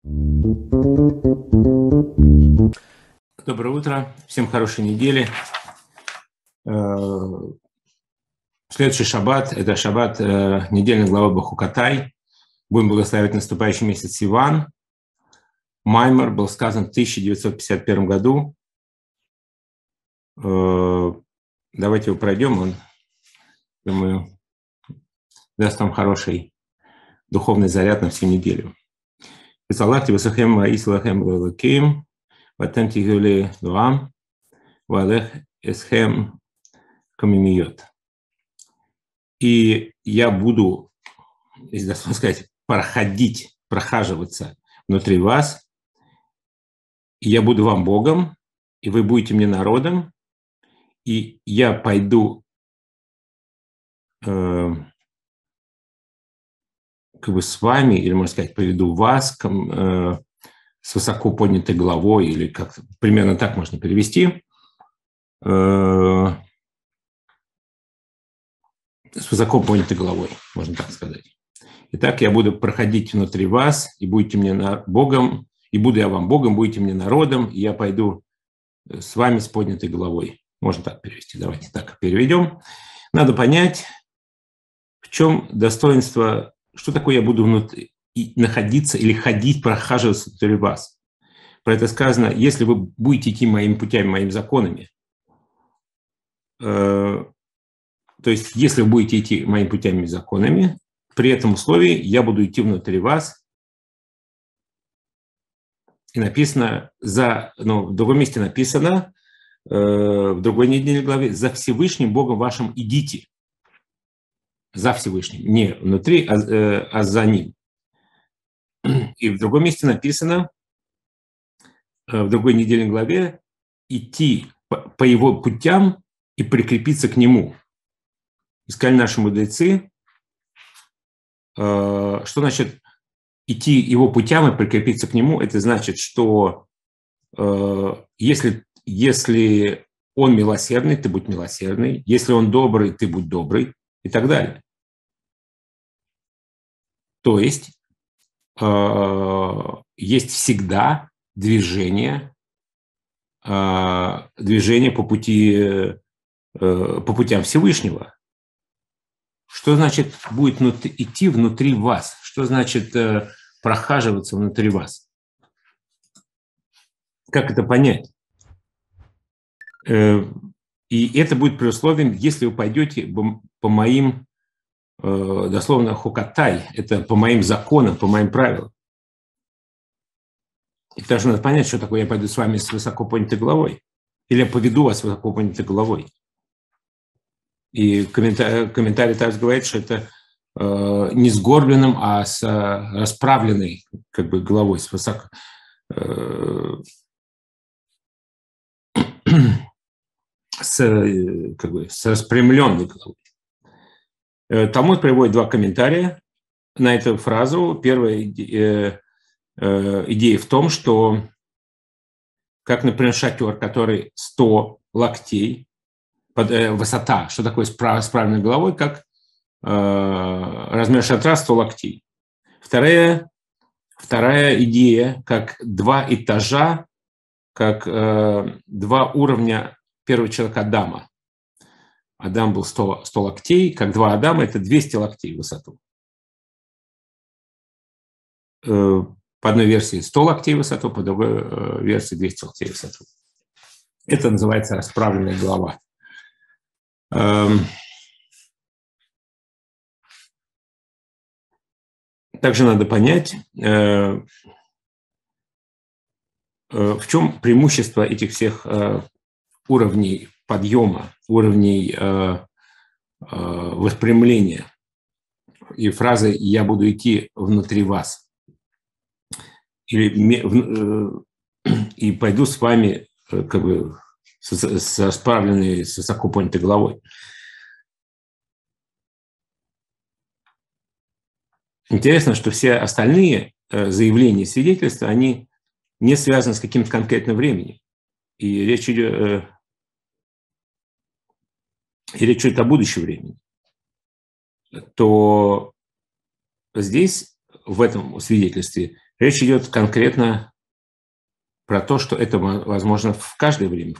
Доброе утро, всем хорошей недели. Следующий шаббат – это шаббат недельной главы Бахукатай. Будем благословлять наступающий месяц Сиван. Маймер был сказан в 1951 году. Давайте его пройдем, он, думаю, даст вам хороший духовный заряд на всю неделю. «Висалахти висахем ваисалахем лэлэким, ватем тигюли дуам, валех эсхем камимиот». И я буду, если дословно сказать, прохаживаться внутри вас, и я буду вам Богом, и вы будете мне народом, и я пойду как бы с вами, или, можно сказать, поведу вас с высоко поднятой головой, или как примерно так можно перевести, с высоко поднятой головой, можно так сказать. Итак, я буду проходить внутри вас, и будете мне Богом, и буду я вам Богом, будете мне народом, и я пойду с вами с поднятой головой. Можно так перевести. Давайте так переведем. Надо понять, в чем достоинство, что такое я буду внутри находиться или ходить, прохаживаться внутри вас. Про это сказано, если вы будете идти моими путями, моими законами, то есть если вы будете идти моими путями и законами, при этом условии я буду идти внутри вас. И написано, в другом месте написано, в другой недельной главе, «За Всевышним Богом вашим идите». За Всевышним. Не внутри, а за Ним. И в другом месте написано, в другой недельной главе, идти по Его путям и прикрепиться к Нему. Искали наши мудрецы, что значит идти Его путям и прикрепиться к Нему. Это значит, что если Он милосердный, ты будь милосердный. Если Он добрый, ты будь добрый. И так далее. То есть есть всегда движение по путям Всевышнего. Что значит будет идти внутри вас? Что значит прохаживаться внутри вас? Как это понять? И это будет при условии, если вы пойдете по моим, дословно, хукатай, это по моим законам, по моим правилам. И также надо понять, что такое я пойду с вами с высоко поднятой головой. Или я поведу вас с высоко поднятой головой. И комментарий также говорит, что это не сгорбленным, а с расправленной как бы головой, с высоко... с распрямленной головой. Талмуд приводит два комментария на эту фразу. Первая идея в том, что, как, например, шатер, который 100 локтей, высота, что такое с правильной головой, как размер шатра 100 локтей. Вторая идея, как два этажа, как два уровня первого человека Адама. Адам был 100 локтей, как два Адама – это 200 локтей в высоту. По одной версии 100 локтей в высоту, по другой версии 200 локтей в высоту. Это называется расправленная голова. Также надо понять, в чем преимущество этих всех уровней подъема, уровней воспрямления. И фраза «я буду идти внутри вас». И пойду с вами как бы с расправленной, с высоко поднятой головой. Интересно, что все остальные заявления и свидетельства, они не связаны с каким-то конкретным временем. И речь идет о будущем времени. То здесь, в этом свидетельстве, Речь идет конкретно про то, что это возможно в каждое время,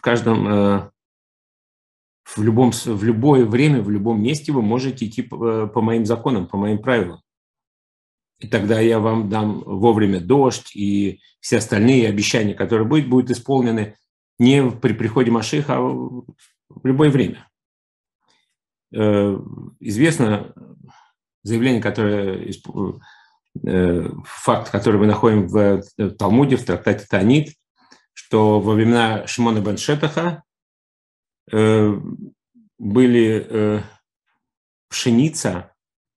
в любое время, в любом месте вы можете идти по моим законам, по моим правилам. И тогда я вам дам вовремя дождь, и все остальные обещания, которые будут исполнены не при приходе Машиаха, а в любое время. Известно заявление, факт, который мы находим в Талмуде, в трактате Таанит, что во времена Шимона бен Шетаха были пшеница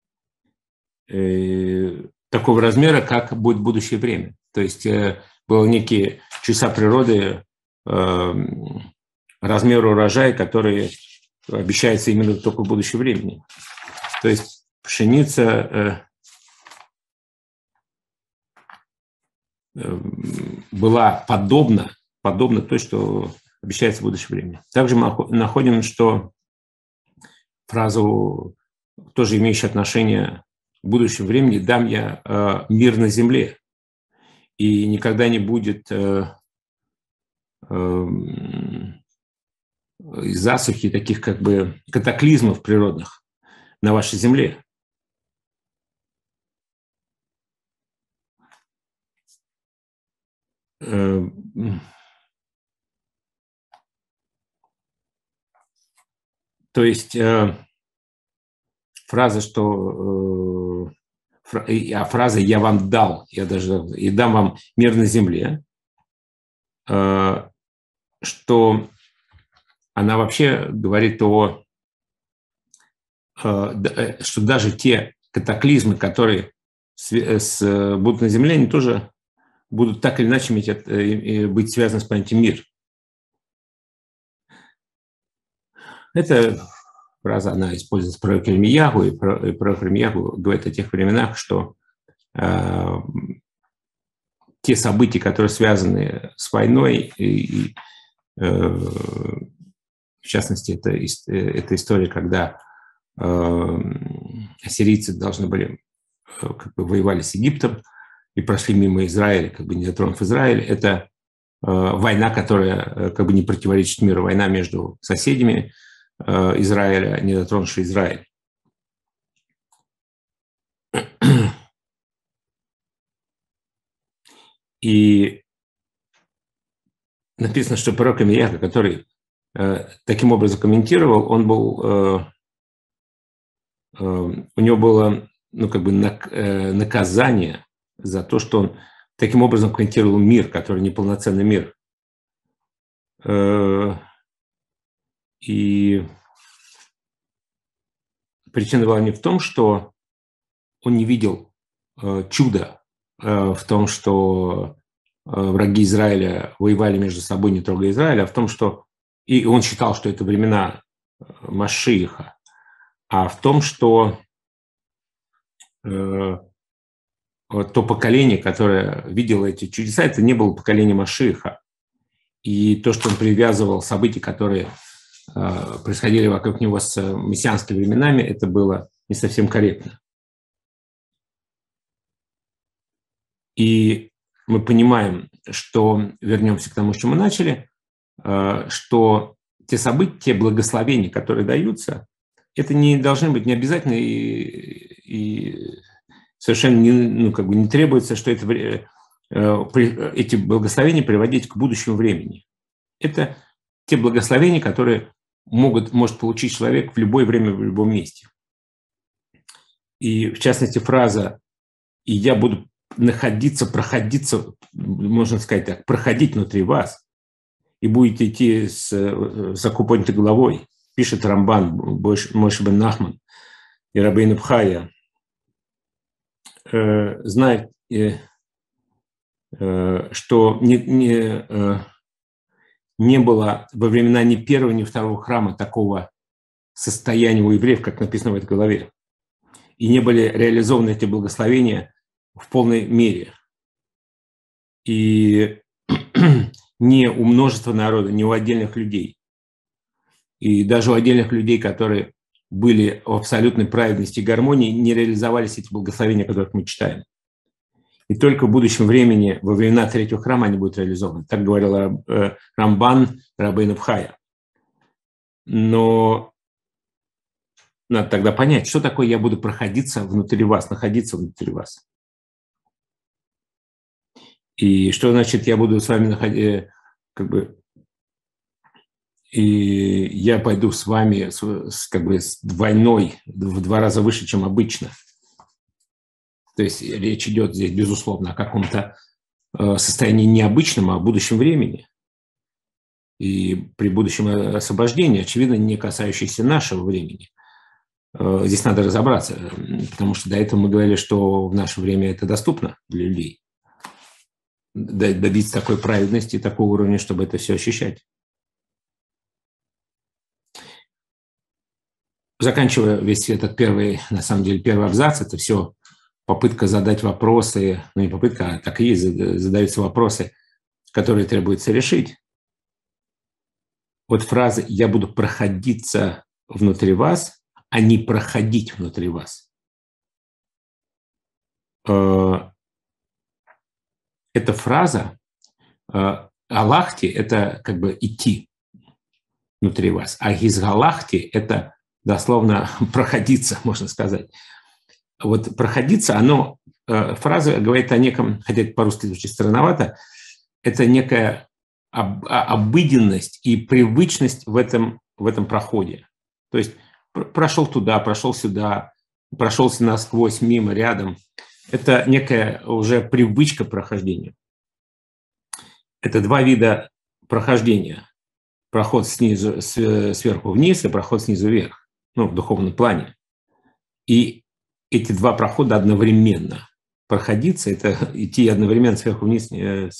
такого размера, как будет будущее время. То есть было некие чудеса природы, размер урожая, который обещается именно только в будущем времени. То есть пшеница была подобна той, что обещается в будущем времени. Также мы находим, что фразу, тоже имеющую отношение к будущему времени, «дам я мир на земле», и никогда не будет засухи, таких как бы катаклизмов природных на вашей земле. То есть фраза, фраза «я вам дал», я даже и дам вам мир на земле, что она вообще говорит что даже те катаклизмы, которые будут на земле, они тоже будут так или иначе быть связаны с понятием «мир». Эта фраза, она используется в пророке Ирмияху, и пророк Ирмияху говорит о тех временах, что те события, которые связаны с войной, и в частности, это история, когда ассирийцы должны были, воевали с Египтом и прошли мимо Израиля, не затронув Израиль, это война, которая не противоречит миру, война между соседями Израиля, не затронувший Израиль. И написано, что пророк Ирмияху, который таким образом комментировал, у него было наказание за то, что он таким образом комментировал мир, который неполноценный мир. И причина была не в том, что он не видел чуда в том, что враги Израиля воевали между собой, не трогая Израиля, а в том, что и он считал, что это времена Машиаха, а в том, что то поколение, которое видело эти чудеса, это не было поколение Машиаха. И то, что он привязывал события, которые происходили вокруг него с мессианскими временами, это было не совсем корректно. И мы понимаем, что, вернемся к тому, с чем мы начали, что те события, те благословения, которые даются, это не должны быть не обязательно и совершенно не требуется, что эти благословения приводить к будущему времени. Это те благословения, которые может получить человек в любое время, в любом месте. И в частности фраза «и я буду проходиться, можно сказать так, проходить внутри вас, и будете идти с высоко поднятой головой», пишет Рамбан, Моше бен Нахман и Рабейну Бхая, знает, что не было во времена ни первого, ни второго храма такого состояния у евреев, как написано в этой главе. И не были реализованы эти благословения в полной мере. И не у множества народа, не у отдельных людей. И даже у отдельных людей, которые были в абсолютной праведности и гармонии, не реализовались эти благословения, о которых мы читаем. и только в будущем времени, во времена Третьего храма, они будут реализованы. Так говорил Рамбан Рабейну Бхая. Но надо тогда понять, что такое я буду проходиться внутри вас, находиться внутри вас. И что значит я буду с вами находиться, и я пойду с вами с двойной, в 2 раза выше, чем обычно. То есть речь идет здесь, безусловно, о каком-то состоянии необычном, а о будущем времени. И при будущем освобождении, очевидно, не касающейся нашего времени. Здесь надо разобраться, потому что до этого мы говорили, что в наше время это доступно для людей. Добиться такой праведности, такого уровня, чтобы это все ощущать. Заканчивая весь этот первый абзац, это все попытка задать вопросы, ну не попытка, а так и есть, задаются вопросы, которые требуется решить. Вот фраза «я буду проходиться внутри вас», а не проходить внутри вас. Эта фраза «алахти» – это идти внутри вас, а «изгалахти» – это дословно проходиться, можно сказать. Вот проходиться, фраза говорит о неком, хотя это по-русски звучит странновато, это некая обыденность и привычность в этом проходе. То есть прошел туда, прошел сюда, прошелся насквозь, мимо, рядом. Это некая уже привычка прохождения. Это 2 вида прохождения. Проход сверху вниз и проход снизу вверх, в духовном плане. И эти 2 прохода одновременно. Проходиться – это идти одновременно сверху вниз и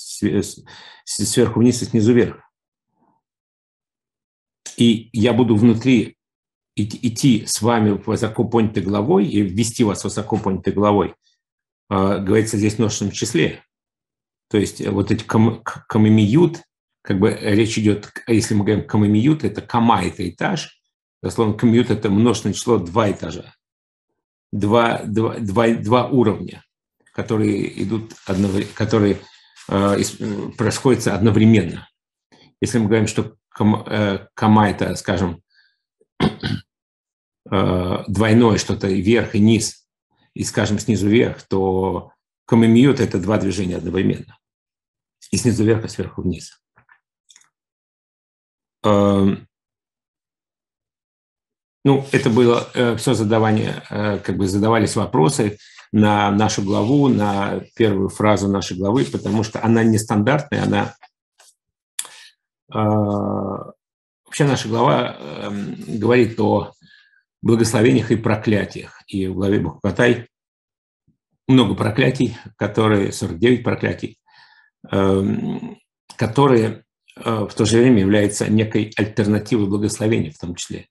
снизу вверх. И я буду внутри идти с вами высоко поднятой головой и ввести вас высоко поднятой головой, говорится здесь в множественном числе. То есть вот эти камамиют, речь идет, если мы говорим камамиют, это кама – это этаж, дословно камамиют – это множественное число 2 этажа, 2 уровня, которые происходят одновременно. Если мы говорим, что кама – это, скажем, двойное что-то вверх и низ, и, скажем, снизу вверх, то камамиют – это 2 движения одновременно. И снизу вверх, и сверху вниз. Это было все задавание, задавались вопросы на нашу главу, на первую фразу нашей главы, потому что она нестандартная, вообще наша глава говорит о благословениях и проклятиях. И в главе Бахукатай много проклятий, 49 проклятий, которые в то же время являются некой альтернативой благословения в том числе.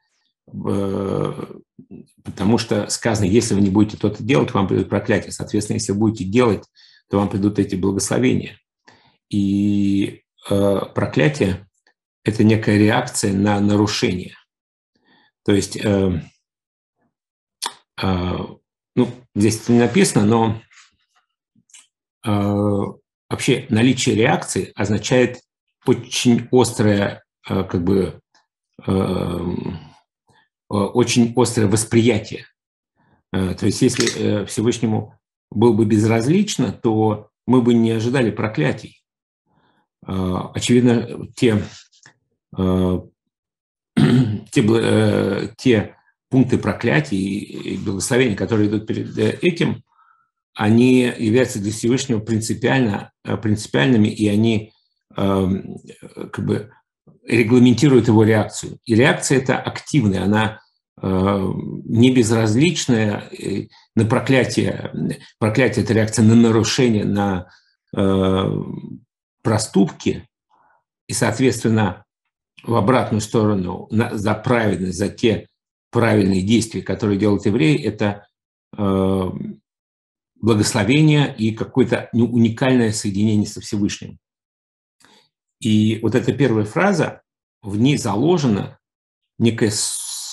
Потому что сказано, если вы не будете то-то делать, вам придут проклятия. Соответственно, если вы будете делать, то вам придут эти благословения. И проклятие – это некая реакция на нарушение. То есть, здесь это не написано, но вообще наличие реакции означает очень острое, очень острое восприятие. То есть если Всевышнему было бы безразлично, то мы бы не ожидали проклятий. Очевидно, те пункты проклятий и благословений, которые идут перед этим, они являются для Всевышнего принципиальными, и они регламентируют его реакцию. И реакция эта активная, она не безразличная на проклятие. Проклятие – это реакция на нарушение, на проступки, и, соответственно, в обратную сторону за праведность, за те правильные действия, которые делают евреи, это благословение и какое-то уникальное соединение со Всевышним. И вот эта первая фраза, в ней заложена некая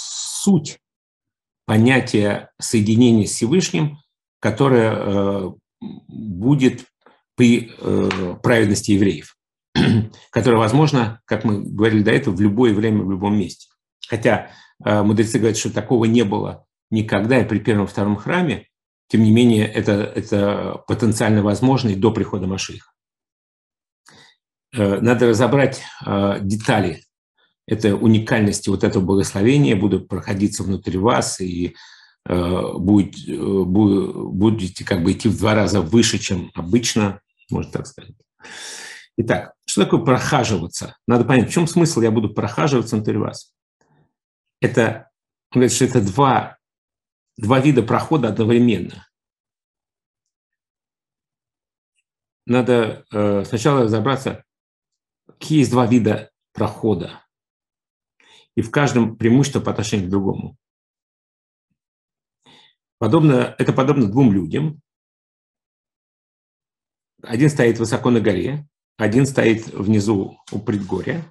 суть понятия соединения с Всевышним, которое будет при праведности евреев, которая возможна, как мы говорили до этого, в любое время, в любом месте. Хотя мудрецы говорят, что такого не было никогда и при первом-втором храме, тем не менее, это потенциально возможно и до прихода Машиаха. Надо разобрать детали этой уникальности вот этого благословения, будут проходиться внутри вас, и будете как бы идти в 2 раза выше, чем обычно, можно так сказать. Итак, что такое прохаживаться? Надо понять, в чем смысл я буду прохаживаться внутри вас. Он говорит, что это два вида прохода одновременно. Надо сначала разобраться, какие есть 2 вида прохода. И в каждом преимущество по отношению к другому. Это подобно 2 людям. Один стоит высоко на горе, один стоит внизу у предгорья.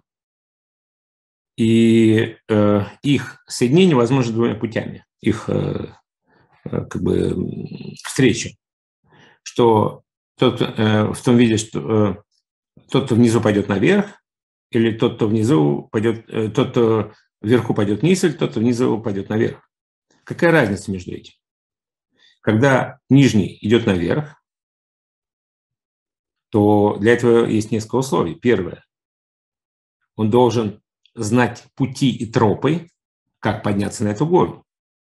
И их соединение возможно 2 путями, их как бы встречи. Что в том виде, что тот, кто внизу пойдет наверх, или тот, кто внизу пойдет, тот, кто вверху пойдет вниз, или тот, кто внизу пойдет наверх. Какая разница между этим? Когда нижний идет наверх, то для этого есть несколько условий. Первое. Он должен знать пути и тропы, как подняться на эту гору.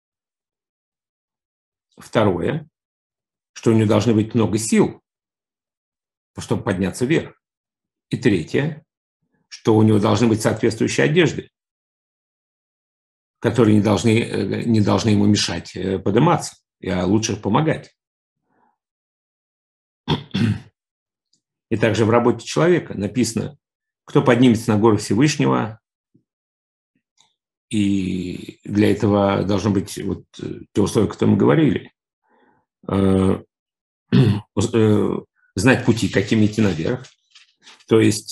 Второе, что у него должно быть много сил, чтобы подняться вверх. И третье, что у него должны быть соответствующие одежды, которые не должны ему мешать подниматься, а лучше помогать. И также в работе человека написано, кто поднимется на гору Всевышнего, и для этого должны быть вот те условия, о которых мы говорили. Знать пути, какими идти наверх, то есть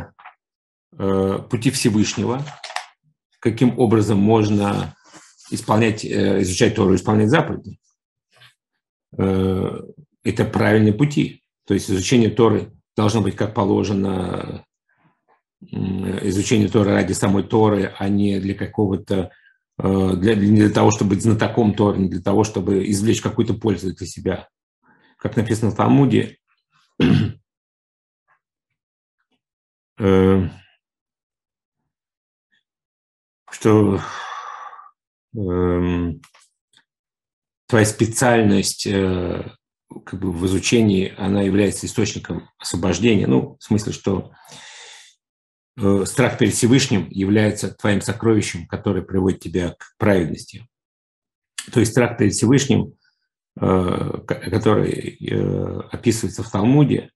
пути Всевышнего, каким образом можно изучать Тору, исполнять заповеди. Это правильные пути. То есть изучение Торы должно быть как положено, изучение Торы ради самой Торы, а не для какого-то, не для того, чтобы быть знатоком Торы, не для того, чтобы извлечь какую-то пользу для себя. Как написано в Талмуде, что твоя специальность как бы в изучении, она является источником освобождения. Ну, в смысле, что страх перед Всевышним является твоим сокровищем, которое приводит тебя к праведности. То есть страх перед Всевышним, который описывается в Талмуде,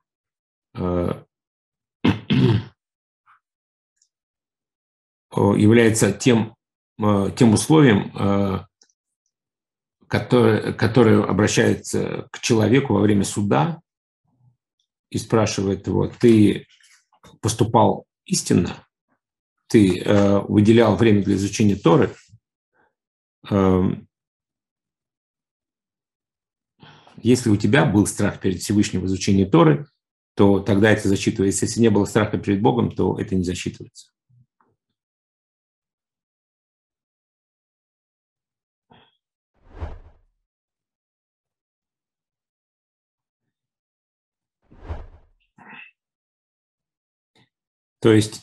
является тем условием, которое обращается к человеку во время суда и спрашивает его: ты поступал истинно, ты выделял время для изучения Торы, если у тебя был страх перед Всевышним в изучении Торы, то тогда это засчитывается. Если не было страха перед Богом, то это не засчитывается. То есть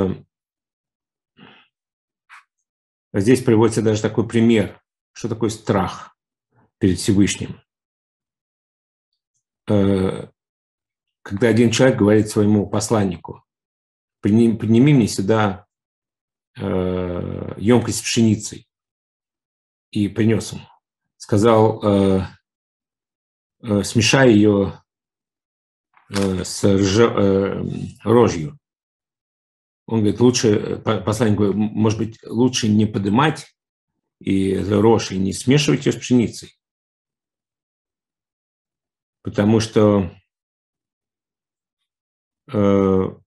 здесь приводится даже такой пример, что такое страх перед Всевышним. Когда один человек говорит своему посланнику: подними мне сюда емкость с пшеницей, и принес ему. Сказал: смешай ее с рожью. Он говорит, посланник говорит, может быть, лучше не поднимать и рожь, и не смешивать ее с пшеницей. Потому что вот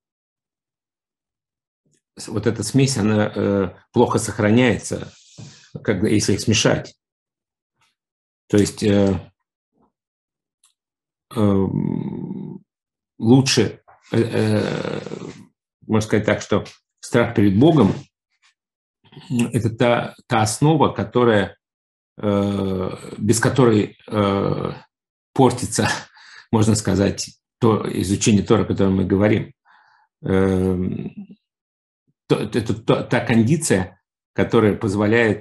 эта смесь, она плохо сохраняется, если их смешать. То есть лучше, можно сказать так, что страх перед Богом – это та основа, без которой портится, можно сказать, то изучение Торы, о котором мы говорим. Это та кондиция, которая позволяет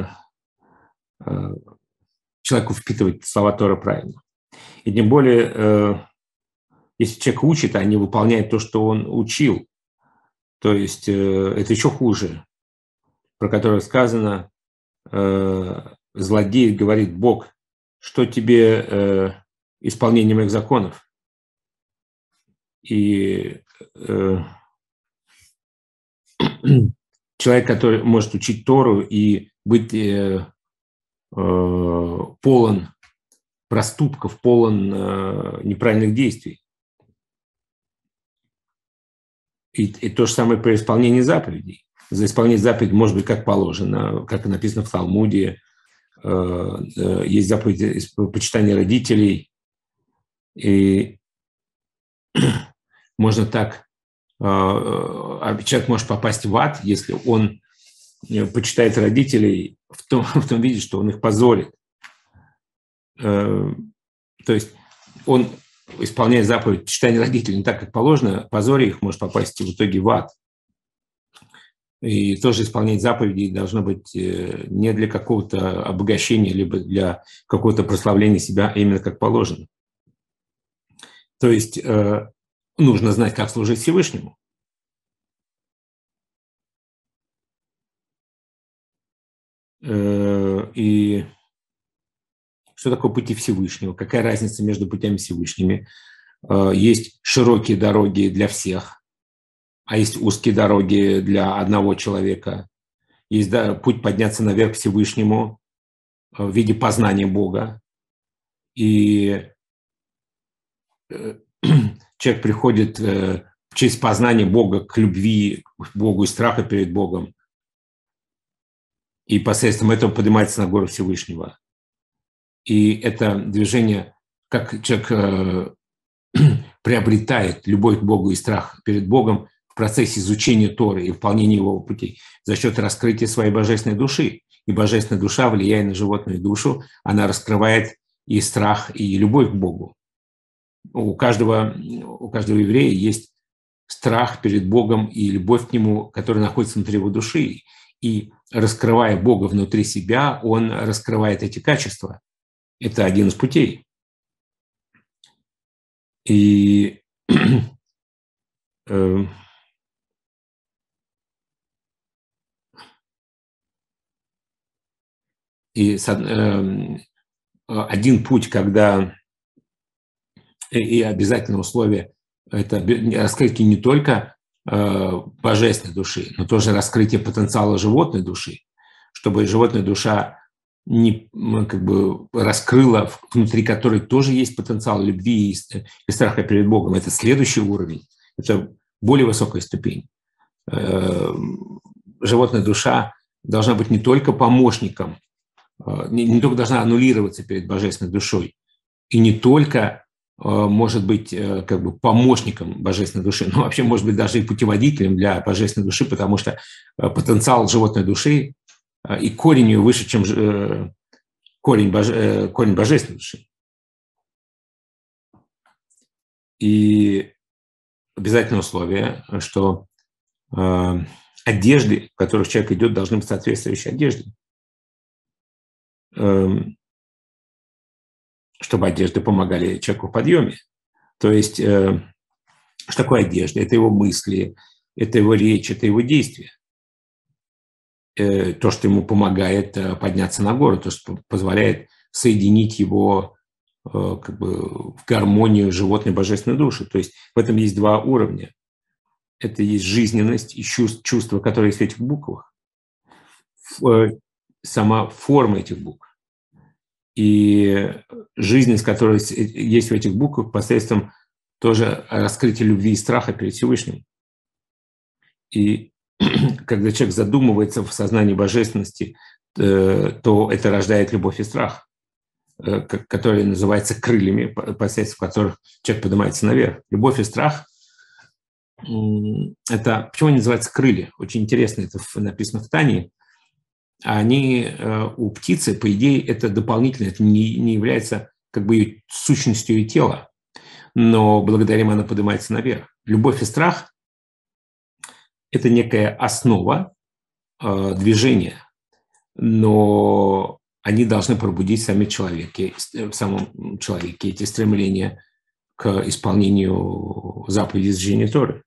человеку впитывать слова Торы правильно. И тем более, если человек учит, а не выполняет то, что он учил, то есть это еще хуже, про которое сказано, злодей говорит: Бог, что тебе исполнение моих законов? И человек, который может учить Тору и быть полон проступков, полон неправильных действий. И то же самое при исполнении заповедей. За исполнение заповедей может быть как положено, как написано в Талмуде. Есть заповеди почитания родителей. И можно так... Человек может попасть в ад, если он почитает родителей в том виде, что он их позорит. То есть он, исполняя заповедь читания родителей не так, как положено, позоря их, может попасть в итоге в ад. И тоже исполнять заповеди должно быть не для какого-то обогащения, либо для какого-то прославления себя, а именно как положено. То есть нужно знать, как служить Всевышнему. И что такое пути Всевышнего? Какая разница между путями Всевышними? Есть широкие дороги для всех, а есть узкие дороги для одного человека. Есть путь подняться наверх к Всевышнему в виде познания Бога. И человек приходит через познание Бога к любви к Богу и страха перед Богом. И посредством этого поднимается на гору Всевышнего. И это движение, как человек приобретает любовь к Богу и страх перед Богом в процессе изучения Торы и выполнения его путей за счет раскрытия своей божественной души. И божественная душа, влияя на животную душу, она раскрывает и страх, и любовь к Богу. У каждого еврея есть страх перед Богом и любовь к Нему, которая находится внутри его души. И раскрывая Бога внутри себя, он раскрывает эти качества. Это один из путей. И один путь, когда и обязательное условие – это раскрытие не только божественной души, но тоже раскрытие потенциала животной души, чтобы животная душа не раскрыла, внутри которой тоже есть потенциал любви и страха перед Богом. Это следующий уровень, это более высокая ступень. Животная душа должна быть не только помощником, не только должна аннулироваться перед божественной душой, и не только может быть помощником божественной души, но вообще может быть даже и путеводителем для божественной души, потому что потенциал животной души и корень ее выше, чем корень божественной души. И обязательное условие, что одежды, в которых человек идет, должны быть соответствующие одежде. Чтобы одежды помогали человеку в подъеме. То есть, что такое одежда? Это его мысли, это его речь, это его действия. То, что ему помогает подняться на гору, то, что позволяет соединить его в гармонию животной божественной души. То есть в этом есть два уровня. Это есть жизненность и чувства, которые есть в этих буквах. Сама форма этих букв. И жизненность, которая есть в этих буквах, посредством тоже раскрытия любви и страха перед Всевышним. И когда человек задумывается в сознании божественности, то это рождает любовь и страх. которые называются крыльями, посредством которых человек поднимается наверх. Любовь и страх – это… Почему они называются крылья? Очень интересно, это написано в Тане. Они у птицы, по идее, это дополнительно, это не является как бы ее сущностью и тела, но благодаря им она поднимается наверх. Любовь и страх – это некая основа движения, но они должны пробудить в самом человеке эти стремления к исполнению заповедей зажжения Торы.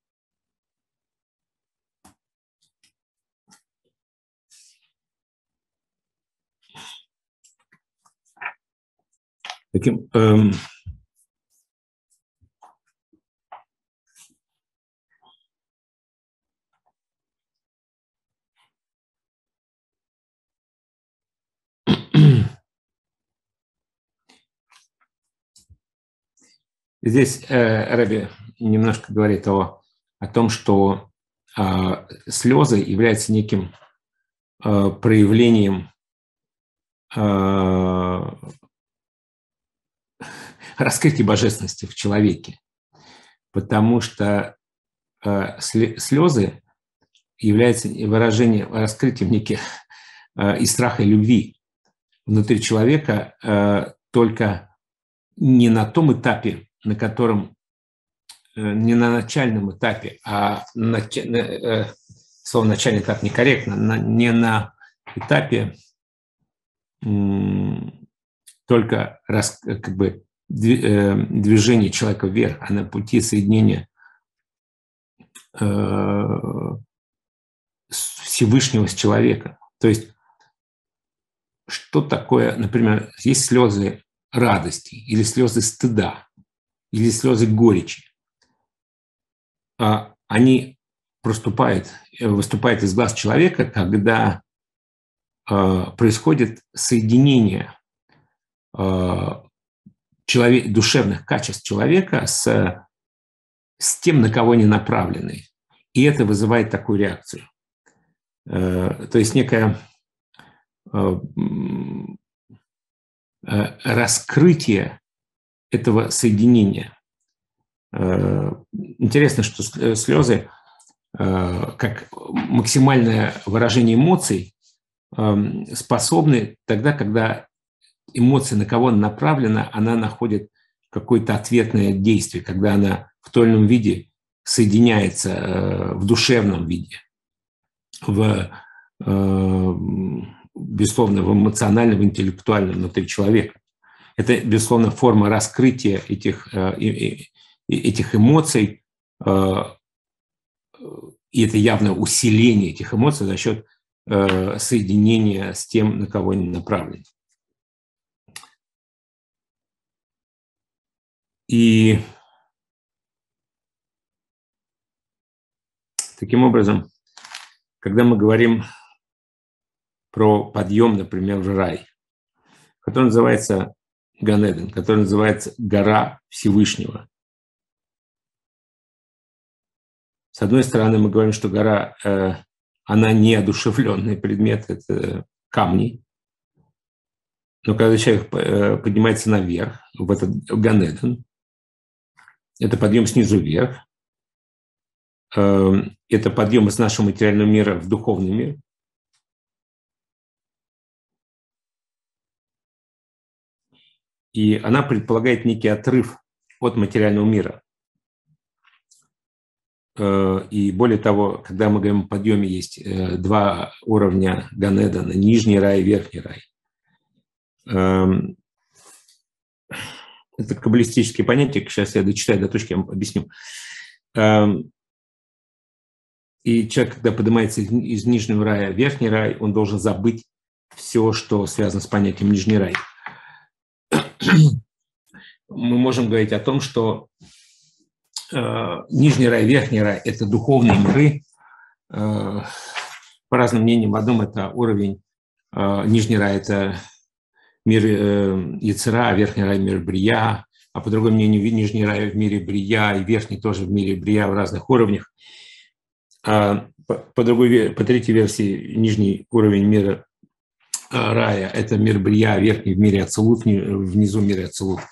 Таким, здесь Раби немножко говорит о том, что слезы являются неким проявлением раскрытия божественности в человеке, потому что слезы являются выражением, раскрытием неких и страха, и любви внутри человека, только не на том этапе, на котором, не на начальном этапе, а слово «начальный этап» некорректно, не на этапе только как бы движения человека вверх, а на пути соединения Всевышнего с человеком. То есть, что такое, например, есть слезы радости, или слезы стыда, или слезы горечи. Они выступают из глаз человека, когда происходит соединение душевных качеств человека с тем, на кого они направлены. И это вызывает такую реакцию. То есть некое раскрытие этого соединения. Интересно, что слезы, как максимальное выражение эмоций, способны тогда, когда эмоция на кого она направлена, она находит какое-то ответное действие, когда она в том или ином виде соединяется в душевном виде, безусловно, в эмоциональном, в интеллектуальном внутри человека. Это, безусловно, форма раскрытия этих эмоций, и это явное усиление этих эмоций за счет соединения с тем, на кого они направлены. И таким образом, когда мы говорим про подъем, например, в рай, который называется Ганеден, который называется гора Всевышнего. С одной стороны, мы говорим, что гора, она не одушевленный предмет, это камни. Но когда человек поднимается наверх, в этот Ганеден, это подъем снизу вверх, это подъем из нашего материального мира в духовный мир. И она предполагает некий отрыв от материального мира. И более того, когда мы говорим о подъеме, есть два уровня Ганедана, нижний рай и верхний рай. Это каббалистические понятия, сейчас я дочитаю до точки, я вам объясню. И человек, когда поднимается из нижнего рая в верхний рай, он должен забыть все, что связано с понятием нижний рай. Мы можем говорить о том, что нижний рай, верхний рай – это духовные миры. По разным мнениям, в одном это уровень, нижний рай – это мир Йецера, а верхний рай – мир Брия, а по другому мнению, нижний рай в мире Брия и верхний тоже в мире Брия в разных уровнях. По третьей версии, нижний уровень мира рая – это мир Брия, верхний в мире Ацилут, внизу в мире Ацилут.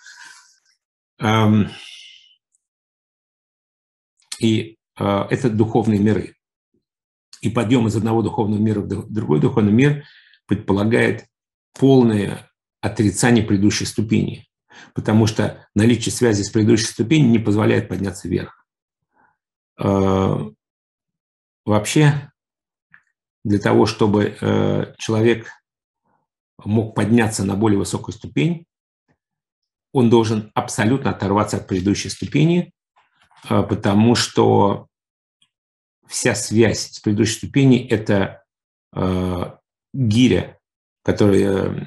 И это духовные миры. И подъем из одного духовного мира в другой духовный мир предполагает полное отрицание предыдущей ступени, потому что наличие связи с предыдущей ступенью не позволяет подняться вверх. Вообще, для того, чтобы человек мог подняться на более высокую ступень, он должен абсолютно оторваться от предыдущей ступени, потому что вся связь с предыдущей ступенью – это гиря, которая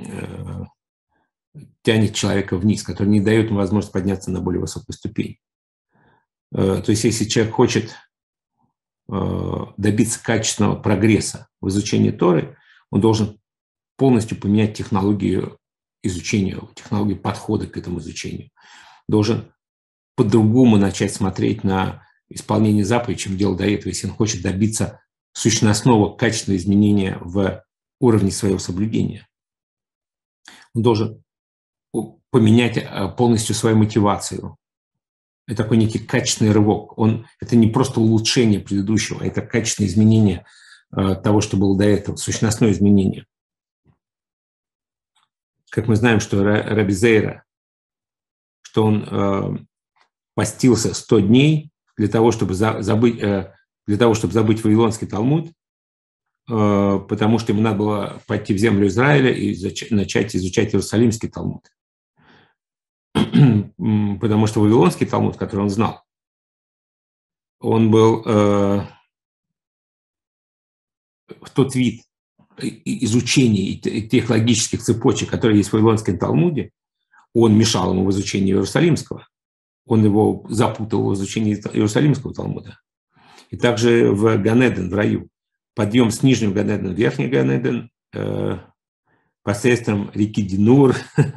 тянет человека вниз, которая не дает ему возможность подняться на более высокую ступень. То есть если человек хочет добиться качественного прогресса в изучении Торы, он должен полностью поменять технологию изучения, технологию подхода к этому изучению. Должен по-другому начать смотреть на исполнение заповедей, чем делал до этого, если он хочет добиться сущностного качественного изменения в уровне своего соблюдения. Он должен поменять полностью свою мотивацию. Это такой некий качественный рывок. Это не просто улучшение предыдущего, это качественное изменение того, что было до этого, сущностное изменение. Как мы знаем, что Раби Зейра, что он постился 100 дней для того, чтобы забыть Вавилонский Талмуд, потому что ему надо было пойти в землю Израиля и начать изучать Иерусалимский Талмуд. Потому что Вавилонский Талмуд, который он знал, он был в тот вид изучения тех логических цепочек, которые есть в Вавилонском Талмуде, он мешал ему в изучении Иерусалимского. Он его запутал в изучении Иерусалимского Талмуда. И также в Ганеден, в раю, подъем с нижнего Ганедена в верхний Ганеден посредством реки Динур,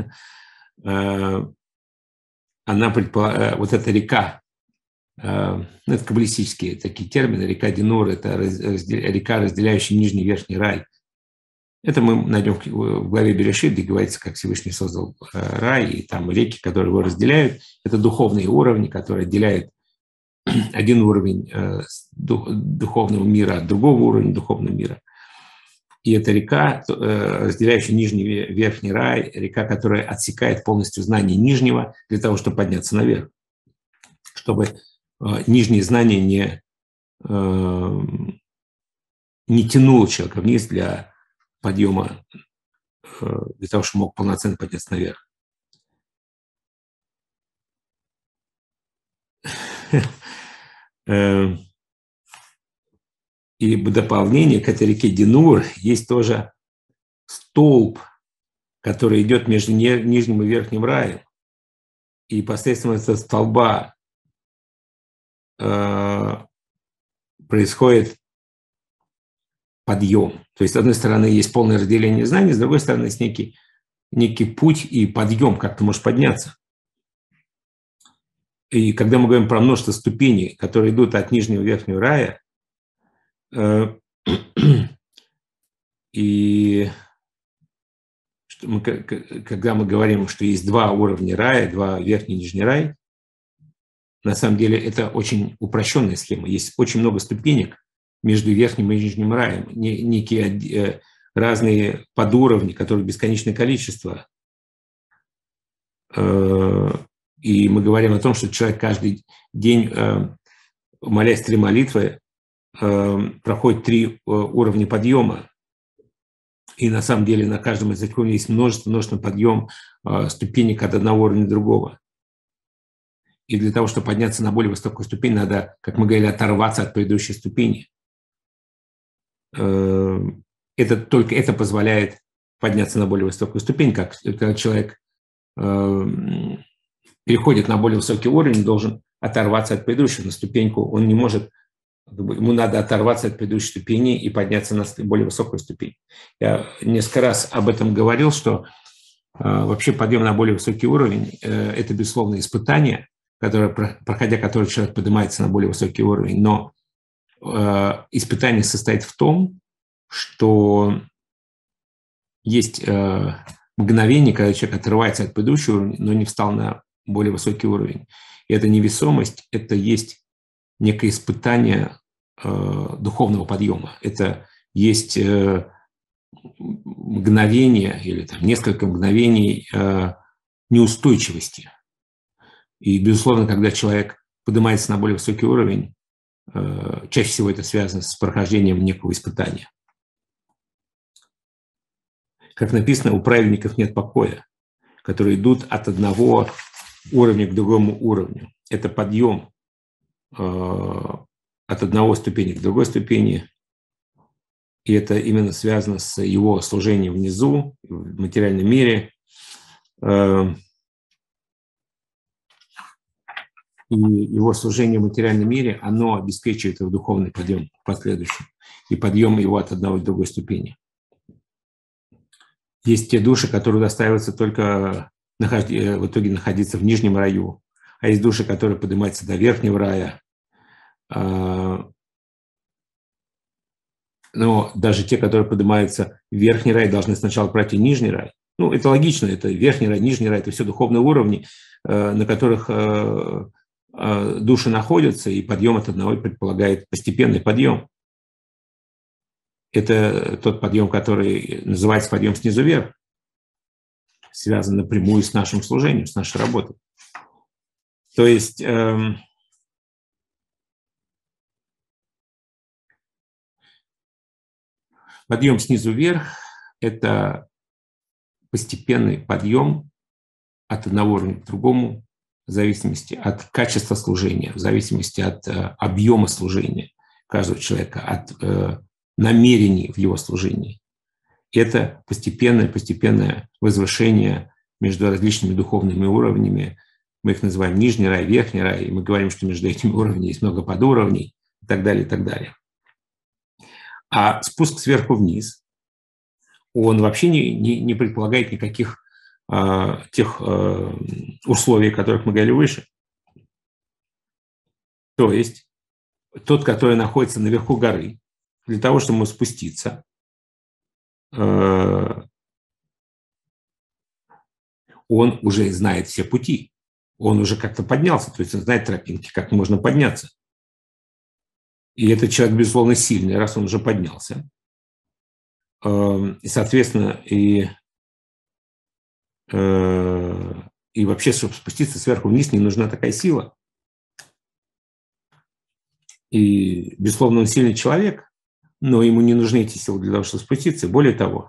вот эта река, это каббалистические такие термины, река Динур – это река, разделяющая нижний и верхний рай. Это мы найдем в главе Берешит, где говорится, как Всевышний создал рай, и там реки, которые его разделяют. Это духовные уровни, которые отделяют один уровень духовного мира от другого уровня духовного мира. И это река, разделяющая нижний и верхний рай, река, которая отсекает полностью знание нижнего для того, чтобы подняться наверх, чтобы нижние знания не тянуло человека вниз для подъема, для того, чтобы мог полноценно подняться наверх. И в дополнение к этой реке Динур есть тоже столб, который идет между нижним и верхним раем. И посредством этого столба происходит подъем. То есть, с одной стороны, есть полное разделение знаний, с другой стороны, есть некий путь и подъем, как ты можешь подняться. И когда мы говорим про множество ступеней, которые идут от нижнего и верхнего рая, и когда мы говорим, что есть два уровня рая, два верхний и нижний рай, на самом деле это очень упрощенная схема. Есть очень много ступенек между верхним и нижним раем, некие разные подуровни, которых бесконечное количество. И мы говорим о том, что человек каждый день, молясь 3 молитвы, проходит 3 уровня подъема. И на самом деле на каждом из этих уровней есть множество подъем ступенек от одного уровня до другого. И для того, чтобы подняться на более высокую ступень, надо, как мы говорили, оторваться от предыдущей ступени. Только это позволяет подняться на более высокую ступень, когда человек переходит на более высокий уровень, должен оторваться от предыдущего на ступеньку. Он не может, ему надо оторваться от предыдущей ступени и подняться на более высокую ступень. Я несколько раз об этом говорил, что вообще подъем на более высокий уровень – это, безусловно, испытание, проходя которое человек поднимается на более высокий уровень. Но испытание состоит в том, что есть мгновение, когда человек отрывается от предыдущего уровня, но не встал на более высокий уровень. И эта невесомость – это есть некое испытание духовного подъема. Это есть мгновение или там, несколько мгновений неустойчивости. И, безусловно, когда человек поднимается на более высокий уровень, чаще всего это связано с прохождением некого испытания. Как написано, у праведников нет покоя, которые идут от одного уровня к другому уровню. Это подъем от одного ступени к другой ступени. И это именно связано с его служением внизу, в материальном мире. И его служение в материальном мире, оно обеспечивает его духовный подъем в последующем. И подъем его от одной к другой ступени. Есть те души, которые удостаиваются только в итоге находиться в нижнем раю. А есть души, которые поднимаются до верхнего рая. Но даже те, которые поднимаются в верхний рай, должны сначала пройти нижний рай. Ну, это логично, это верхний рай, нижний рай, это все духовные уровни, на которых души находятся, и подъем от одного предполагает постепенный подъем. Это тот подъем, который называется подъем снизу вверх, связан напрямую с нашим служением, с нашей работой. То есть подъем снизу вверх – это постепенный подъем от одного уровня к другому в зависимости от качества служения, в зависимости от объема служения каждого человека, от намерений в его служении. Это постепенное возвышение между различными духовными уровнями. Мы их называем нижний рай, верхний рай, и мы говорим, что между этими уровнями есть много подуровней и так далее, и так далее. А спуск сверху вниз, он вообще не предполагает никаких тех условий, о которых мы говорили выше. То есть тот, который находится наверху горы, для того, чтобы ему спуститься, он уже знает все пути, он уже как-то поднялся, то есть он знает тропинки, как можно подняться. И этот человек, безусловно, сильный, раз он уже поднялся. И, соответственно, и вообще, чтобы спуститься сверху вниз, не нужна такая сила. И, безусловно, он сильный человек, но ему не нужны эти силы для того, чтобы спуститься. Более того,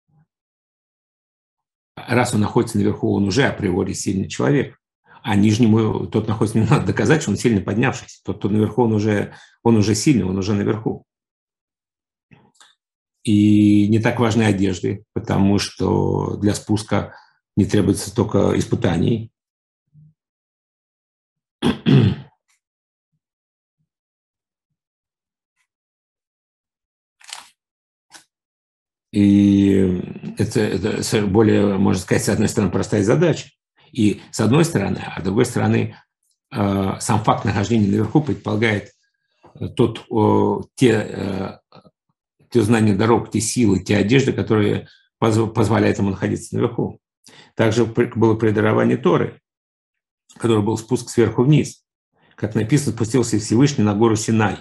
раз он находится наверху, он уже априори сильный человек, а нижнему тот находится, не надо доказать, что он сильно поднявшийся. Тот, кто наверху, он уже сильный, он уже наверху. И не так важны одежды, потому что для спуска не требуется только испытаний. И это более, можно сказать, с одной стороны, простая задача. И с одной стороны, а с другой стороны, сам факт нахождения наверху предполагает те знания дорог, те силы, те одежды, которые позволяют ему находиться наверху. Также было при даровании Торы, который был спуск сверху вниз. Как написано, спустился Всевышний на гору Синай.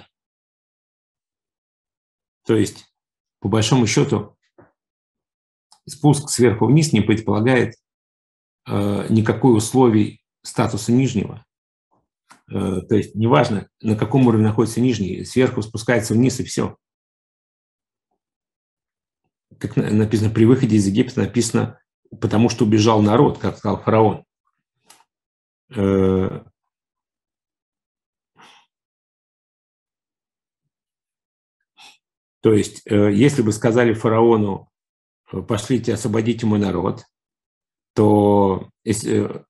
То есть, по большому счету, спуск сверху вниз не предполагает никакой условий статуса нижнего. То есть неважно, на каком уровне находится нижний, сверху спускается вниз и все. Как написано, при выходе из Египта написано, потому что убежал народ, как сказал фараон. То есть, если бы сказали фараону, пошлите, освободите мой народ, то если,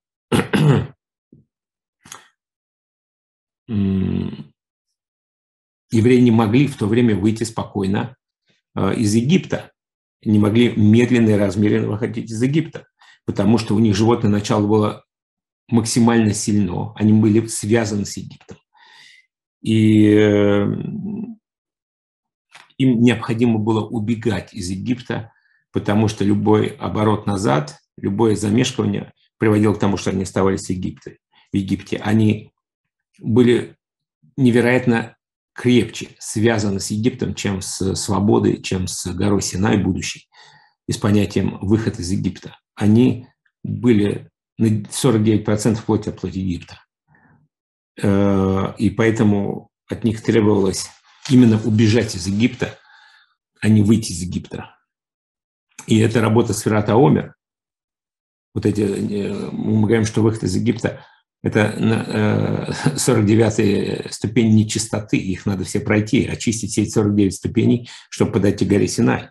евреи не могли в то время выйти спокойно из Египта, не могли медленно и размеренно выходить из Египта, потому что у них животное начало было максимально сильно, они были связаны с Египтом. И им необходимо было убегать из Египта, потому что любой оборот назад, любое замешивание приводило к тому, что они оставались в Египте. Они были невероятно крепче связаны с Египтом, чем с свободой, чем с горой Синай будущей, и с понятием «выход из Египта». Они были на 49% плоть от плоти Египта. И поэтому от них требовалось именно убежать из Египта, а не выйти из Египта. И эта работа Сфират ха-Омер, вот эти, мы говорим, что выход из Египта – это 49-я ступень нечистоты, их надо все пройти, очистить все эти 49 ступеней, чтобы подойти к горе Синай.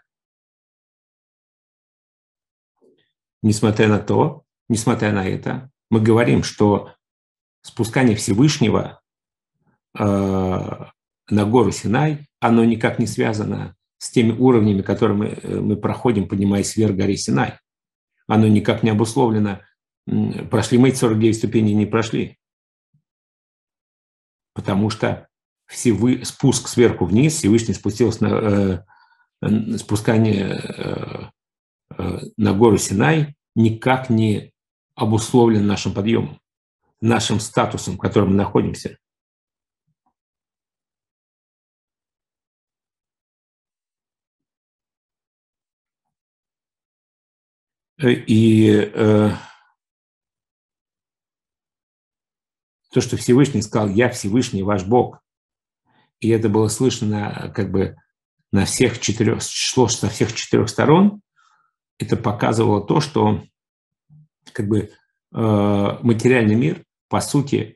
Несмотря на это, мы говорим, что спускание Всевышнего на гору Синай, оно никак не связано с теми уровнями, которые мы проходим, поднимаясь вверх горы Синай. Оно никак не обусловлено, прошли мы эти 49 ступеней, не прошли. Потому что спуск сверху вниз, Всевышний спустился на спускание на гору Синай, никак не обусловлен нашим подъемом, нашим статусом, в котором мы находимся. И то, что Всевышний сказал: «Я Всевышний, ваш Бог», и это было слышно как бы со всех четырех сторон, это показывало то, что как бы материальный мир, по сути,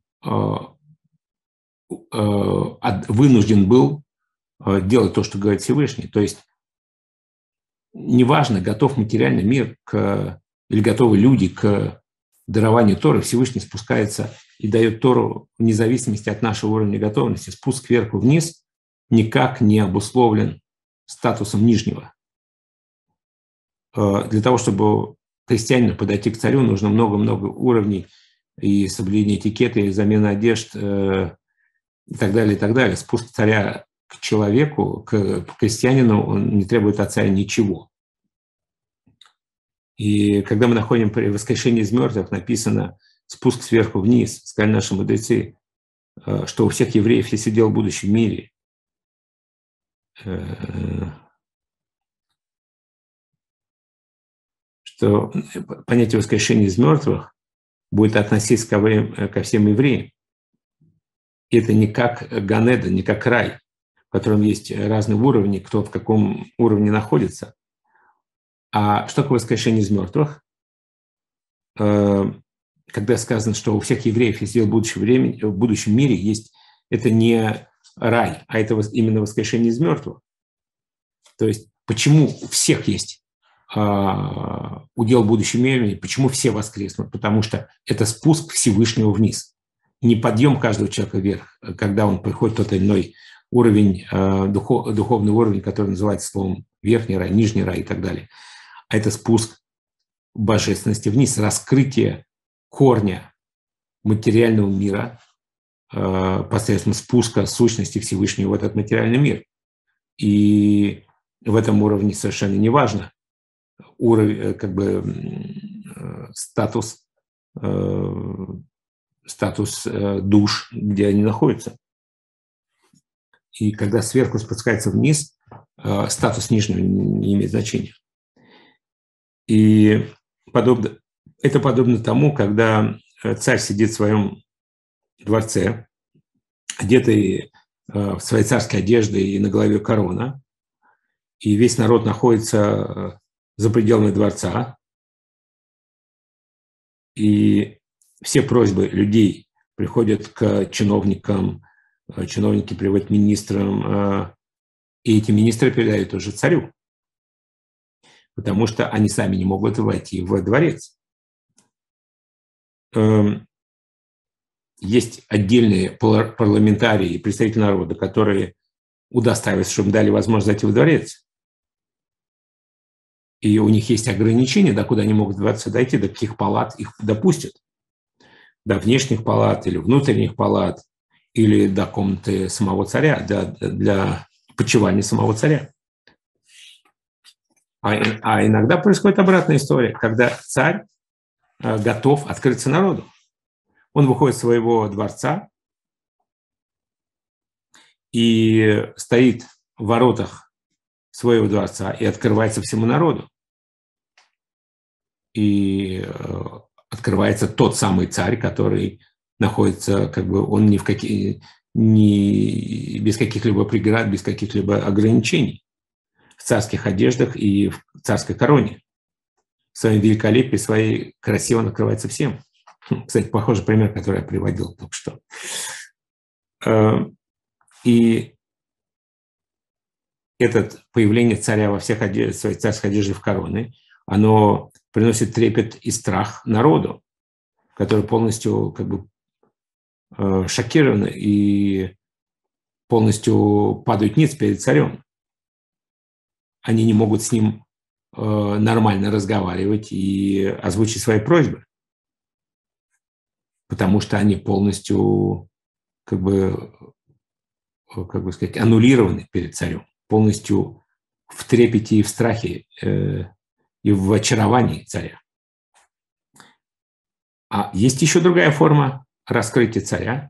вынужден был делать то, что говорит Всевышний. То есть неважно, готов материальный мир или готовы люди к дарованию Торы, Всевышний спускается и дает Тору вне зависимости от нашего уровня готовности. Спуск кверху вниз никак не обусловлен статусом нижнего. Для того, чтобы христианину подойти к царю, нужно много-много уровней и соблюдение этикета, и замена одежд, и так далее, и так далее. Спуск царя к человеку, к крестьянину, он не требует от царя ничего. И когда мы находим при воскрешении из мертвых, написано «спуск сверху вниз», сказали наши мудрецы, что у всех евреев есть удел в будущем мире. Что понятие воскрешения из мертвых будет относиться ко всем евреям. И это не как Ганеда, не как рай, в котором есть разные уровни, кто в каком уровне находится. А что такое воскрешение из мертвых? Когда сказано, что у всех евреев есть удел в будущем мире, это не рай, а это именно воскрешение из мертвых. То есть почему у всех есть удел в будущем мире, почему все воскреснут? Потому что это спуск Всевышнего вниз. Не подъем каждого человека вверх, когда он приходит в тот или иной уровень, духовный уровень, который называется словом верхний рай, нижний рай и так далее. А это спуск божественности вниз, раскрытие корня материального мира посредством спуска сущности Всевышнего в этот материальный мир. И в этом уровне совершенно не важно уровень, как бы статус душ, где они находятся. И когда сверху спускается вниз, статус нижнего не имеет значения. И это подобно тому, когда царь сидит в своем дворце, одетый в свои царские одежды и на голове корона, и весь народ находится за пределами дворца, и все просьбы людей приходят к чиновникам, чиновники приводят министрам, и эти министры передают уже царю, потому что они сами не могут войти в дворец. Есть отдельные парламентарии и представители народа, которые удостаиваются, чтобы дали возможность зайти в дворец. И у них есть ограничения, до куда они могут в дворце дойти, до каких палат их допустят. До внешних палат или внутренних палат, или до комнаты самого царя, для почивания самого царя. А иногда происходит обратная история, когда царь готов открыться народу. Он выходит из своего дворца и стоит в воротах своего дворца и открывается всему народу. И открывается тот самый царь, который находится, как бы он без каких-либо преград, без каких-либо ограничений, в царских одеждах и в царской короне. В своем великолепии, своей красиво он открывается всем. Кстати, похожий пример, который я приводил только что. И это появление царя во всех своих царских одеждах в короны, оно приносит трепет и страх народу, который полностью как бы шокирован и полностью падают ниц перед царем. Они не могут с ним нормально разговаривать и озвучить свои просьбы, потому что они полностью как бы сказать, аннулированы перед царем, полностью в трепете и в страхе и в очаровании царя. А есть еще другая форма раскрытия царя,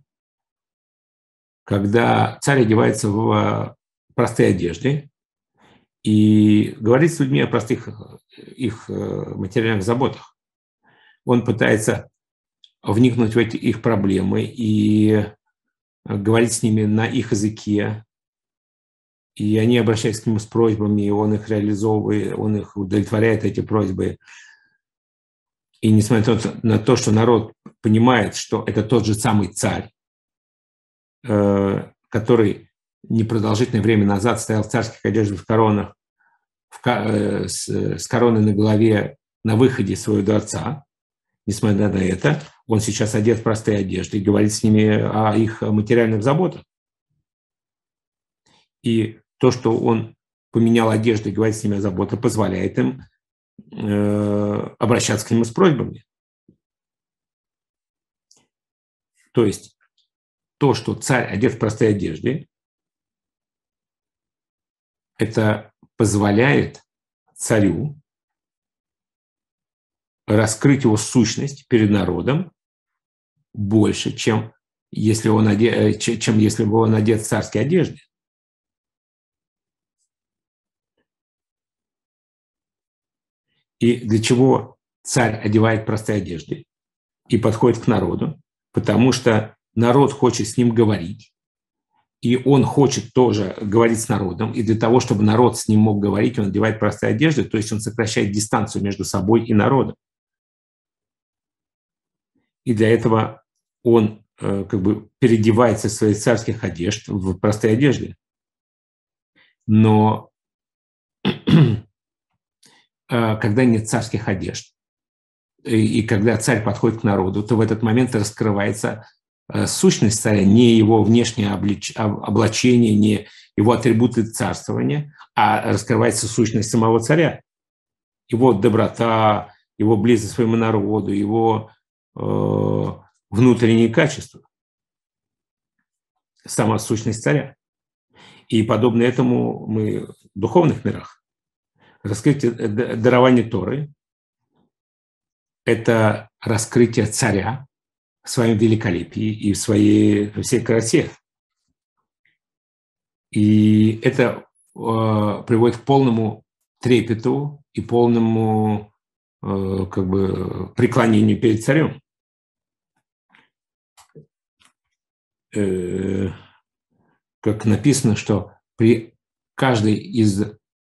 когда царь одевается в простые одежды и говорит с людьми о простых их материальных заботах. Он пытается вникнуть в эти их проблемы и говорить с ними на их языке, и они обращаются к нему с просьбами, и он их реализовывает, он их удовлетворяет, эти просьбы. И несмотря на то, что народ понимает, что это тот же самый царь, который непродолжительное время назад стоял в царских одеждах, в коронах, с короной на голове на выходе из своего дворца, несмотря на это, он сейчас одет в простые одежды и говорит с ними о их материальных заботах. И то, что он поменял одежду и говорит с ними о заботах, позволяет им обращаться к нему с просьбами. То есть то, что царь одет в простые одежды, это позволяет царю раскрыть его сущность перед народом больше, чем если бы он одет в царские одежды. И для чего царь одевает простые одежды и подходит к народу? Потому что народ хочет с ним говорить, и он хочет тоже говорить с народом, и для того, чтобы народ с ним мог говорить, он одевает простые одежды, то есть он сокращает дистанцию между собой и народом. И для этого он как бы переодевается из своих царских одежд в простые одежды. Но когда нет царских одежд, и когда царь подходит к народу, то в этот момент раскрывается сущность царя, не его внешнее облачение, не его атрибуты царствования, а раскрывается сущность самого царя. Его доброта, его близость к своему народу, его внутренние качества, сама сущность царя. И подобно этому мы в духовных мирах. Раскрытие дарования Торы – это раскрытие царя в своем великолепии и в всей красе. И это приводит к полному трепету и полному как бы преклонению перед царем. Как написано, что при каждой из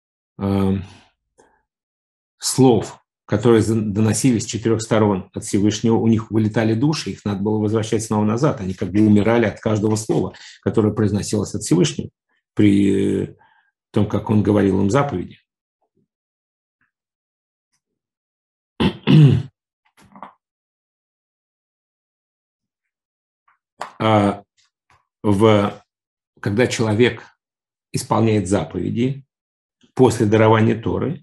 слов, которые доносились с 4 сторон от Всевышнего, у них вылетали души, их надо было возвращать снова назад. Они как бы умирали от каждого слова, которое произносилось от Всевышнего при том, как он говорил им заповеди. Когда человек исполняет заповеди после дарования Торы,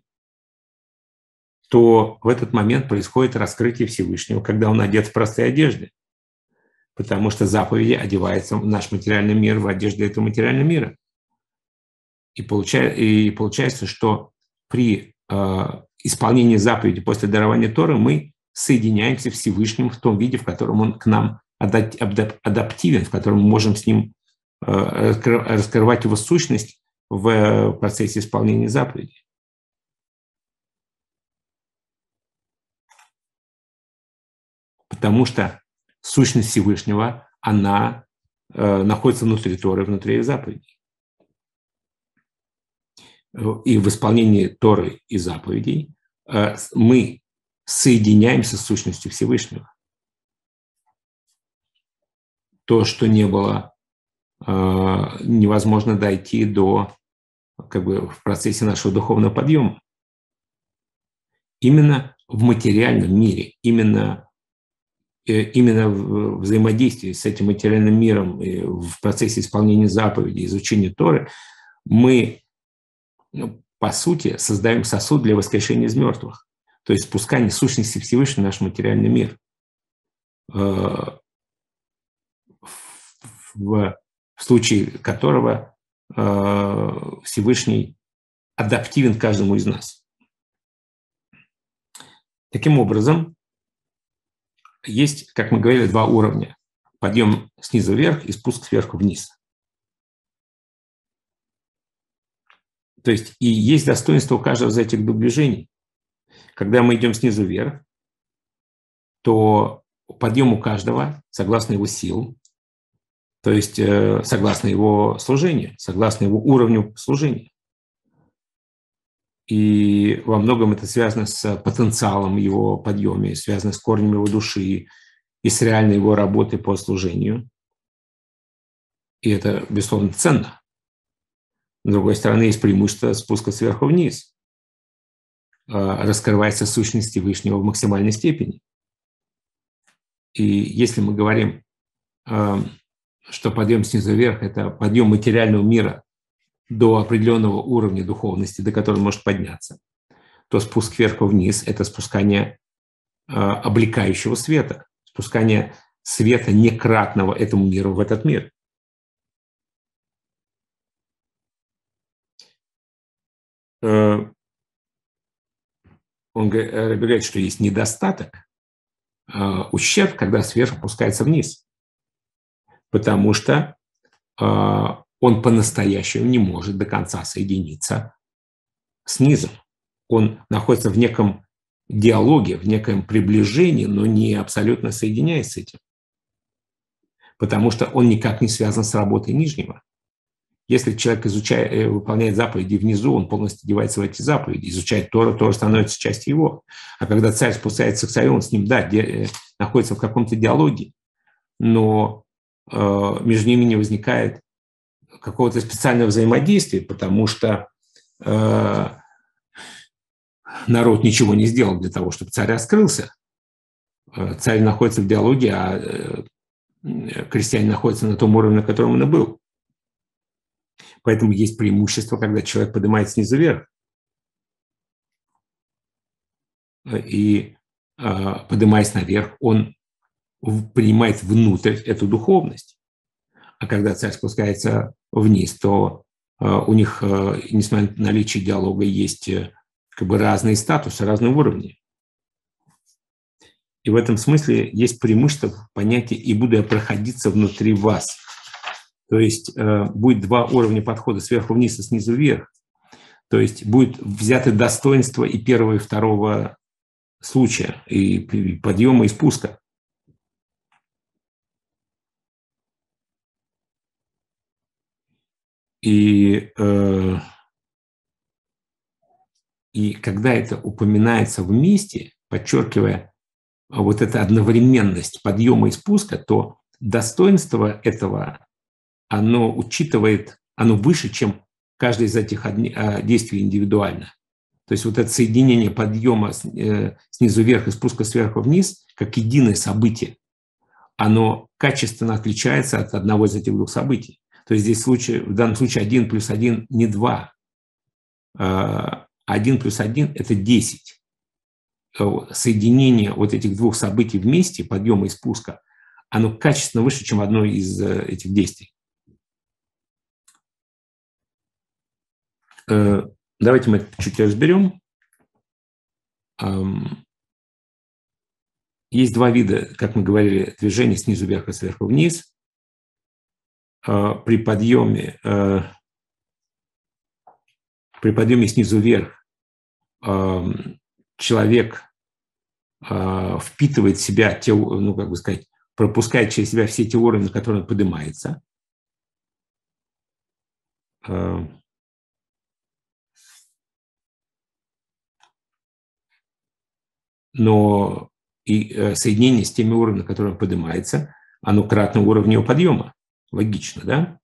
то в этот момент происходит раскрытие Всевышнего, когда он одет в простые одежды. Потому что заповеди одеваются в наш материальный мир, в одежды этого материального мира. И получается, что при исполнения заповеди после дарования Торы мы соединяемся с Всевышним в том виде, в котором Он к нам адаптивен, в котором мы можем с Ним раскрывать Его сущность в процессе исполнения заповедей. Потому что сущность Всевышнего, она находится внутри Торы, внутри заповедей. И в исполнении Торы и заповедей мы соединяемся с сущностью Всевышнего. То, что не было невозможно дойти до, в процессе нашего духовного подъема. Именно в материальном мире, именно в взаимодействии с этим материальным миром, в процессе исполнения заповедей, изучения Торы, мы, по сути, создаем сосуд для воскрешения из мертвых, то есть спускание сущности Всевышнего в наш материальный мир. В случае которого Всевышний адаптивен каждому из нас. Таким образом, есть, как мы говорили, два уровня. Подъем снизу вверх и спуск сверху вниз. То есть и есть достоинство у каждого из этих двух движений. Когда мы идем снизу вверх, то подъем у каждого, согласно его сил, то есть согласно его служению, согласно его уровню служения. И во многом это связано с потенциалом его подъема, связано с корнем его души и с реальной его работой по служению. И это, безусловно, ценно. С другой стороны, есть преимущество спуска сверху вниз. Раскрывается сущность Всевышнего в максимальной степени. И если мы говорим, что подъем снизу вверх – это подъем материального мира до определенного уровня духовности, до которого он может подняться, то спуск сверху вниз – это спускание облекающего света, спускание света некратного этому миру в этот мир. Он говорит, что есть недостаток, ущерб, когда сверху опускается вниз, потому что он по-настоящему не может до конца соединиться с низом. Он находится в неком диалоге, в неком приближении, но не абсолютно соединяясь с этим, потому что он никак не связан с работой нижнего. Если человек выполняет заповеди внизу, он полностью одевается в эти заповеди, изучает Тору, Тора становится частью его. А когда царь спускается к царю, он с ним, находится в каком-то диалоге, но между ними не возникает какого-то специального взаимодействия, потому что народ ничего не сделал для того, чтобы царь раскрылся. Царь находится в диалоге, а крестьянин находится на том уровне, на котором он и был. Поэтому есть преимущество, когда человек поднимается снизу вверх. И поднимаясь наверх, он принимает внутрь эту духовность. А когда царь спускается вниз, то у них, несмотря на наличие диалога, есть разные статусы, разные уровни. И в этом смысле есть преимущество в понятии «и буду я проходиться внутри вас». То есть будет два уровня подхода, сверху вниз и снизу вверх. То есть будет взято достоинство и первого, и второго случая, и подъема, и спуска. И когда это упоминается вместе, подчеркивая вот эту одновременность подъема и спуска, то достоинство этого, оно учитывает, оно выше, чем каждое из этих действий индивидуально. То есть вот это соединение подъема снизу вверх и спуска сверху вниз, как единое событие, оно качественно отличается от одного из этих двух событий. То есть здесь в данном случае 1 плюс 1 не 2. 1 плюс 1 – это 10. Соединение вот этих двух событий вместе, подъема и спуска, оно качественно выше, чем одно из этих действий. Давайте мы это чуть разберем. Есть два вида, как мы говорили, движения снизу вверх и сверху вниз. При подъеме снизу вверх человек впитывает в себя те, ну, как бы сказать, пропускает через себя все те уровни, на которые он поднимается. Но и соединение с теми уровнями, на которые он поднимается, оно кратно уровню его подъема. Логично, да?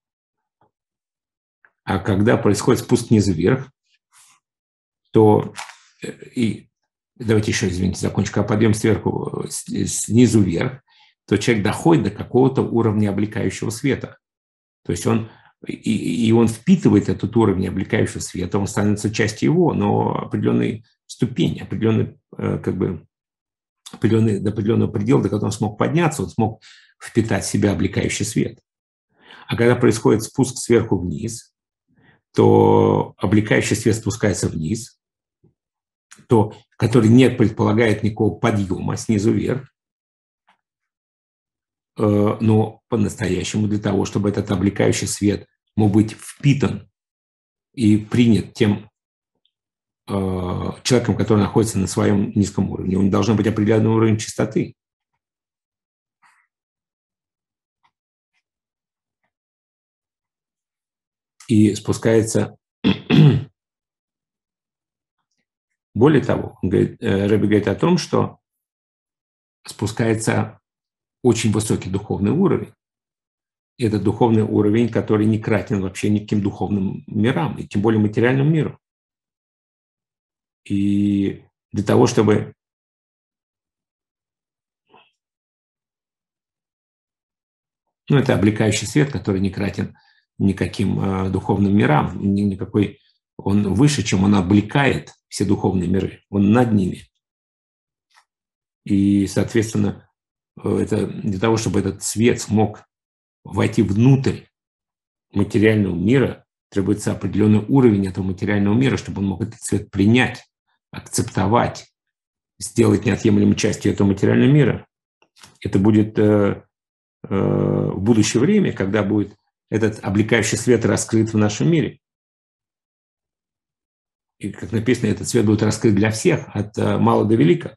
А когда происходит спуск снизу вверх, то и давайте еще, извините, закончу, когда подъем сверху, снизу вверх, то человек доходит до какого-то уровня облекающего света. То есть он впитывает этот уровень облекающего света, он становится частью его, но определенной ступени, до определенного предела, до которого он смог подняться, он смог впитать в себя облекающий свет. А когда происходит спуск сверху вниз, то облекающий свет спускается вниз, который не предполагает никакого подъема снизу вверх, но по-настоящему для того, чтобы этот облекающий свет мог быть впитан и принят тем человеком, который находится на своем низком уровне, у него должен быть определенный уровень чистоты. И спускается... Более того, Рэбби говорит о том, что спускается очень высокий духовный уровень. И это духовный уровень, который не кратен вообще никаким духовным мирам, и тем более материальному миру. И для того, чтобы это облекающий свет, который не кратен никаким духовным мирам, никакой, он выше, чем он облекает все духовные миры, он над ними. И, соответственно, это для того, чтобы этот свет смог войти внутрь материального мира, требуется определенный уровень этого материального мира, чтобы он мог этот свет принять, акцептовать, сделать неотъемлемой частью этого материального мира. Это будет в будущее время, когда будет этот облекающий свет раскрыт в нашем мире. И, как написано, этот свет будет раскрыт для всех, от мала до велика.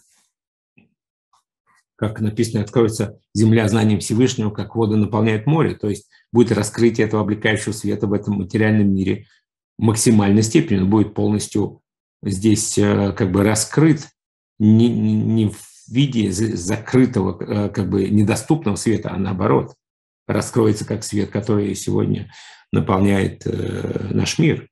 Как написано, откроется земля знанием Всевышнего, как вода наполняет море. То есть будет раскрытие этого облекающего света в этом материальном мире в максимальной степени. Он будет полностью здесь как бы раскрыт не в виде закрытого, как бы недоступного света, а наоборот, раскроется как свет, который сегодня наполняет наш мир.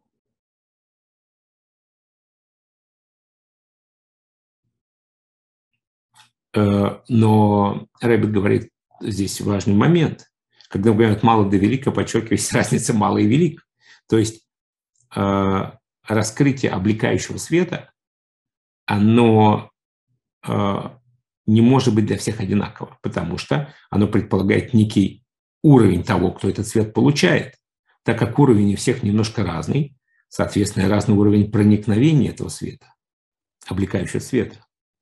Но Рэбби говорит здесь важный момент. Когда мы говорим от мала до велика, подчеркивается разница мало и велик. То есть раскрытие облекающего света, оно не может быть для всех одинаково, потому что оно предполагает некий уровень того, кто этот свет получает. Так как уровень у всех немножко разный, соответственно, разный уровень проникновения этого света, облекающего света.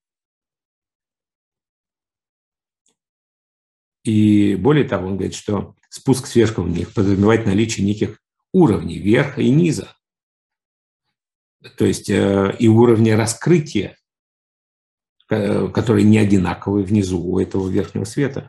И более того, он говорит, что спуск сверху вниз подразумевает наличие неких уровней верха и низа. То есть и уровня раскрытия, которые не одинаковые внизу у этого верхнего света.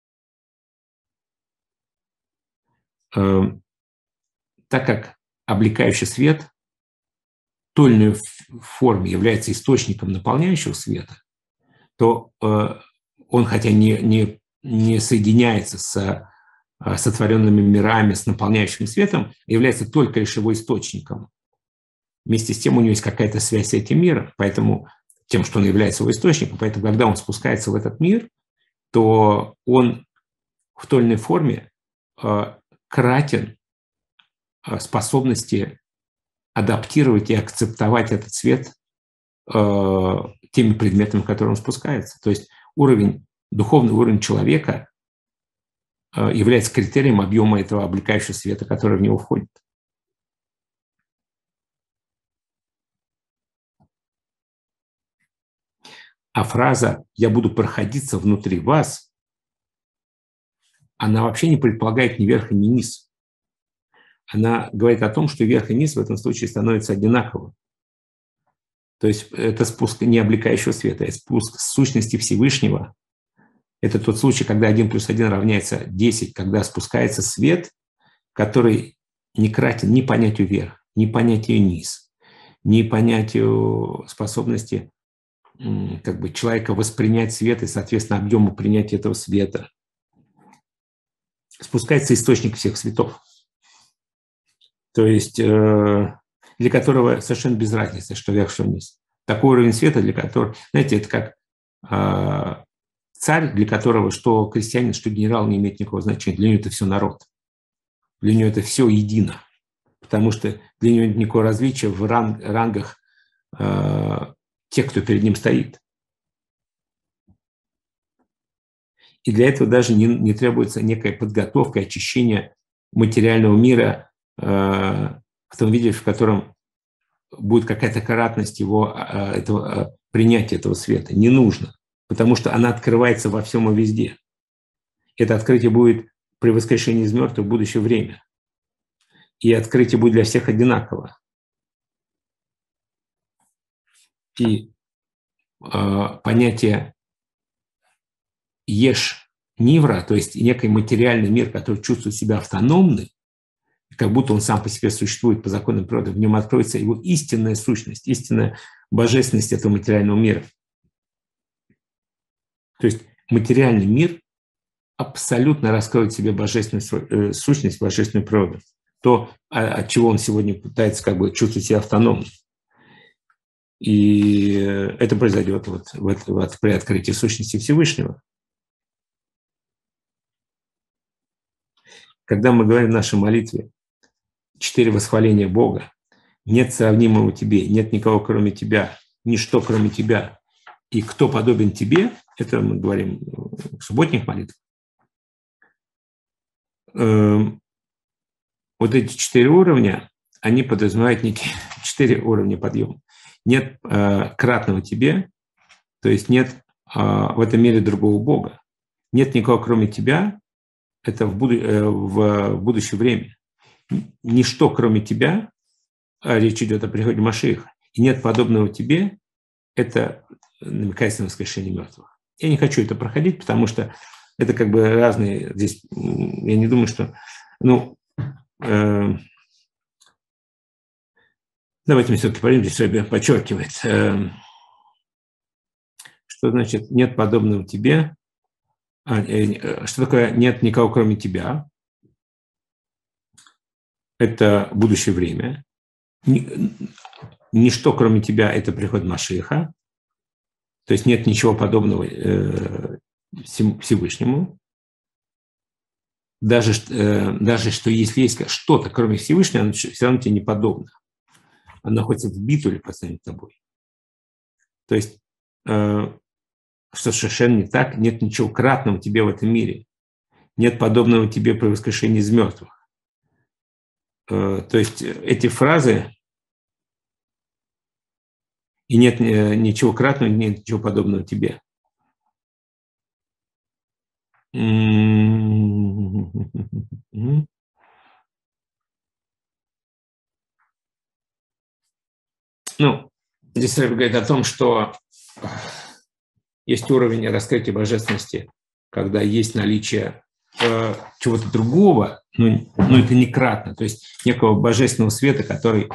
Так как облекающий свет в той или иной форме является источником наполняющего света, то он, хотя не соединяется с сотворенными мирами, с наполняющим светом, является только лишь его источником. Вместе с тем у него есть какая-то связь с этим миром, поэтому тем, что он является его источником, поэтому когда он спускается в этот мир, то он в той или иной форме кратен способности адаптировать и акцептовать этот свет теми предметами, в которые он спускается. То есть духовный уровень человека является критерием объема этого облекающего света, который в него входит. А фраза «я буду проходиться внутри вас», она вообще не предполагает ни верх и ни низ. Она говорит о том, что верх и низ в этом случае становятся одинаковым. То есть это спуск не облекающего света, это спуск сущности Всевышнего. Это тот случай, когда 1 + 1 равняется 10, когда спускается свет, который не кратен ни понятию верх, ни понятию низ, ни понятию способности как бы человека воспринять свет и, соответственно, объему принятия этого света. Спускается источник всех светов. То есть для которого совершенно без разницы, что вверх, что вниз. Такой уровень света, для которого, знаете, это как царь, для которого что крестьянин, что генерал не имеет никакого значения. Для него это все народ. Для него это все едино. Потому что для него нет никакого различия в рангах тех, кто перед ним стоит. И для этого даже не требуется некая подготовка, очищение материального мира в том виде, в котором будет какая-то кратность принятия этого света. Не нужно, потому что она открывается во всем и везде. Это открытие будет при воскрешении из мертвых в будущее время. И открытие будет для всех одинаково. И понятие еш-нивра, то есть некий материальный мир, который чувствует себя автономным, как будто он сам по себе существует по законам природы, в нем откроется его истинная сущность, истинная божественность этого материального мира. То есть материальный мир абсолютно раскроет в себе божественную сущность, божественную природу. То, от чего он сегодня пытается как бы чувствовать себя автономным. И это произойдет при открытии сущности Всевышнего. Когда мы говорим в нашей молитве 4 восхваления Бога, нет сравнимого тебе, нет никого кроме тебя, ничто кроме тебя, и кто подобен тебе, это мы говорим в субботних молитвах. Вот эти 4 уровня, они подразумевают некие 4 уровня подъема. Нет кратного тебе, то есть нет в этом мире другого Бога. Нет никого кроме тебя, это в будущее время. Ничто кроме тебя, речь идет о приходе Машиаха, и нет подобного тебе, это намекается на воскрешение мертвых. Я не хочу это проходить, потому что это как бы разные здесь, я не думаю, что, давайте мы все-таки пойдем, здесь Рэбби подчеркивает, что значит нет подобного тебе, что такое нет никого кроме тебя, это будущее время, ничто кроме тебя – это приход Машиаха, то есть нет ничего подобного Всевышнему. Даже что если есть что-то, кроме Всевышнего, оно все равно тебе не подобно. Оно находится в битуле по сравнению с тобой. То есть, что совершенно не так, нет ничего кратного тебе в этом мире. Нет подобного тебе при воскрешении из мертвых. То есть эти фразы и нет ничего кратного, нет ничего подобного тебе. Здесь Рэбби говорит о том, что есть уровень раскрытия божественности, когда есть наличие чего-то другого, но это не кратно, то есть некого божественного света, который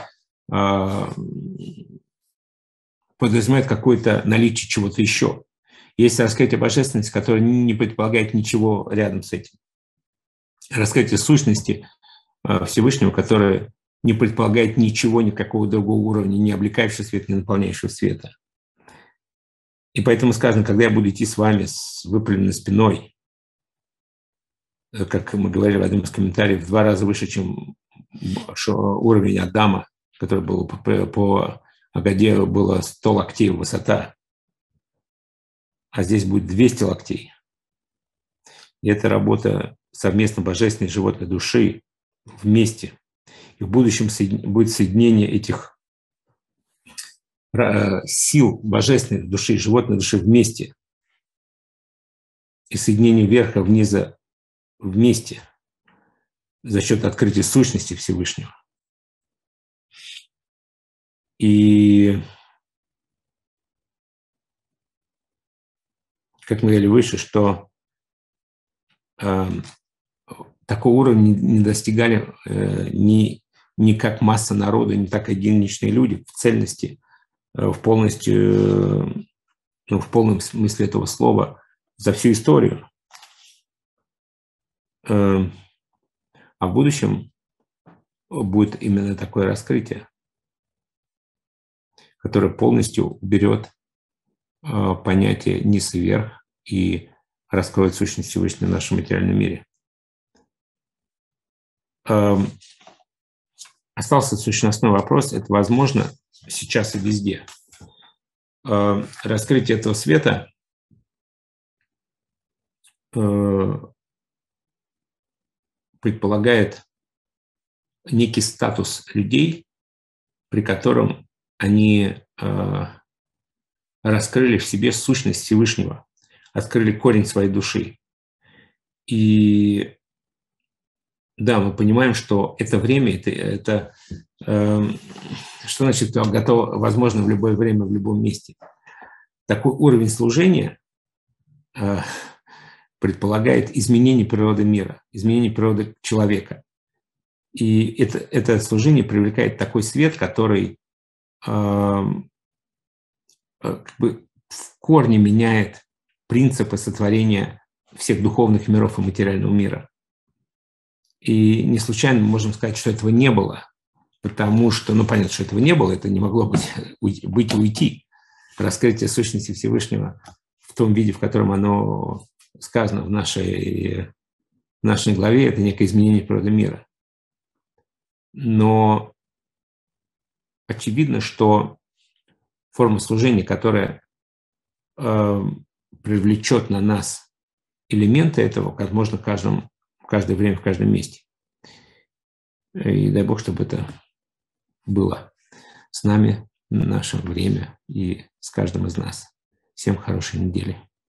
подразумевает какое-то наличие чего-то еще. Есть раскрытие божественности, которое не предполагает ничего рядом с этим. Раскрытие сущности Всевышнего, которое не предполагает ничего, никакого другого уровня, не облекающего свет, не наполняющего света. И поэтому сказано, когда я буду идти с вами с выпрямленной спиной, как мы говорили в одном из комментариев, в 2 раза выше, чем уровень Адама, который был по Агаде, было 100 локтей высота, а здесь будет 200 локтей. И это работа совместно божественной и животной души вместе. И в будущем будет соединение этих сил божественной души и животной души вместе и соединение верха вниза вместе за счет открытия сущности Всевышнего. И, как мы говорили выше, что такого уровня не достигали ни как масса народа, ни так единичные люди в цельности, в полностью, в полном смысле этого слова за всю историю. А в будущем будет именно такое раскрытие, которое полностью уберет понятие низ и вверх и раскроет сущность Всевышнего в нашем материальном мире. Остался сущностной вопрос, это возможно сейчас и везде. Раскрытие этого света предполагает некий статус людей, при котором они раскрыли в себе сущность Всевышнего, открыли корень своей души. И да, мы понимаем, что это время, это что значит готово, возможно в любое время, в любом месте. Такой уровень служения предполагает изменение природы мира, изменение природы человека. И это служение привлекает такой свет, который как бы в корне меняет принципы сотворения всех духовных миров и материального мира. И не случайно мы можем сказать, что этого не было, потому что, понятно, что этого не было, это не могло быть и уйти. Раскрытие сущности Всевышнего в том виде, в котором оно сказано в нашей главе, это некое изменение природы мира. Но очевидно, что форма служения, которая привлечет на нас элементы этого, как можно в каждое время, в каждом месте. И дай Бог, чтобы это было с нами в наше время и с каждым из нас. Всем хорошей недели.